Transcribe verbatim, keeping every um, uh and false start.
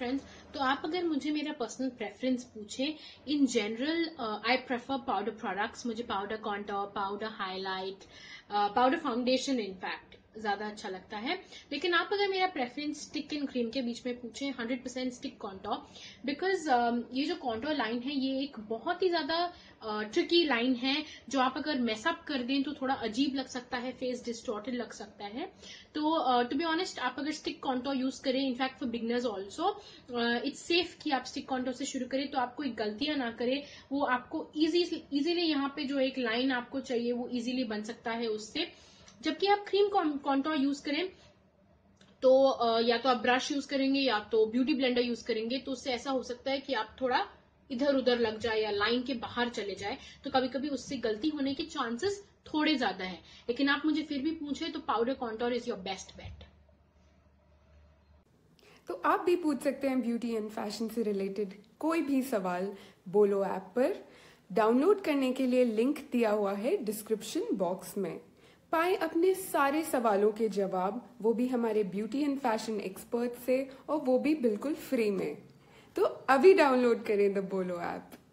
Friends, तो आप अगर मुझे मेरा पर्सनल प्रेफरेंस पूछे, in general I prefer powder products. मुझे powder contour, powder highlight, powder foundation in fact ज्यादा अच्छा लगता है। लेकिन आप अगर मेरा प्रेफरेंस स्टिक एंड क्रीम के बीच में पूछे, hundred percent stick contour, because ये जो कॉन्टोर लाइन है ये एक बहुत ही ज्यादा ट्रिकी लाइन है, जो आप अगर मेसअप कर दें तो थोड़ा अजीब लग सकता है, फेस डिस्टॉर्टेड लग सकता है। तो टू बी ऑनेस्ट, आप अगर स्टिक कॉन्टोर यूज करें, in fact for beginners also it's safe कि आप स्टिक कॉन्टोर से शुरू करें, तो आप कोई गलतियां ना करें। वो आपको इजीली यहाँ पे जो एक लाइन आपको चाहिए वो इजीली बन सकता है उससे। जबकि आप क्रीम कॉन्टोर यूज करें तो या तो आप ब्रश यूज करेंगे या तो ब्यूटी ब्लेंडर यूज करेंगे, तो उससे ऐसा हो सकता है कि आप थोड़ा इधर उधर लग जाए या लाइन के बाहर चले जाए, तो कभी कभी उससे गलती होने के चांसेस थोड़े ज्यादा है। लेकिन आप मुझे फिर भी पूछे तो powder contour is your best bet. तो आप भी पूछ सकते हैं ब्यूटी एंड फैशन से रिलेटेड कोई भी सवाल बोलो ऐप पर। डाउनलोड करने के लिए लिंक दिया हुआ है डिस्क्रिप्शन बॉक्स में। पाएं अपने सारे सवालों के जवाब, वो भी हमारे ब्यूटी एंड फैशन एक्सपर्ट से, और वो भी बिल्कुल फ्री में। तो अभी डाउनलोड करें द बोलो ऐप।